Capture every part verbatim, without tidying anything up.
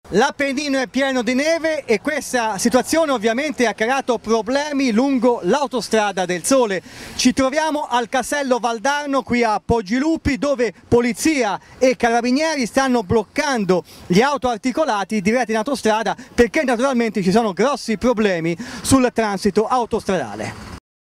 L'Appennino è pieno di neve e questa situazione ovviamente ha creato problemi lungo l'autostrada del Sole. Ci troviamo al Casello Valdarno qui a Poggiluppi, dove polizia e carabinieri stanno bloccando gli autoarticolati diretti in autostrada perché naturalmente ci sono grossi problemi sul transito autostradale.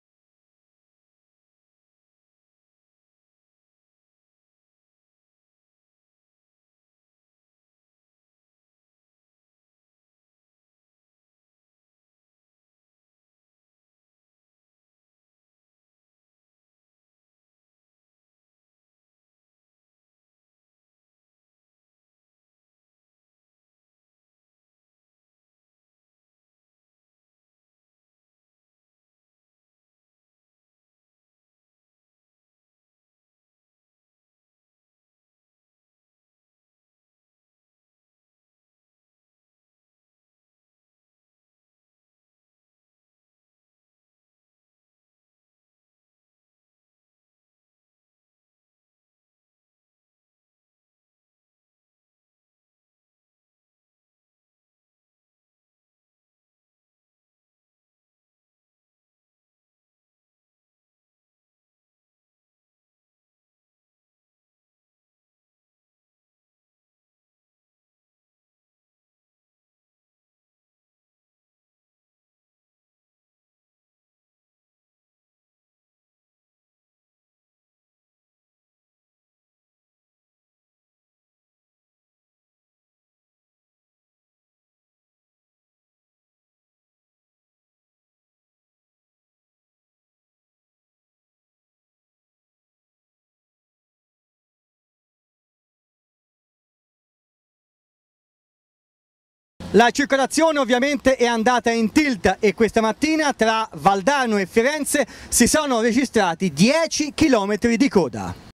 La circolazione ovviamente è andata in tilt e questa mattina tra Valdarno e Firenze si sono registrati dieci chilometri di coda.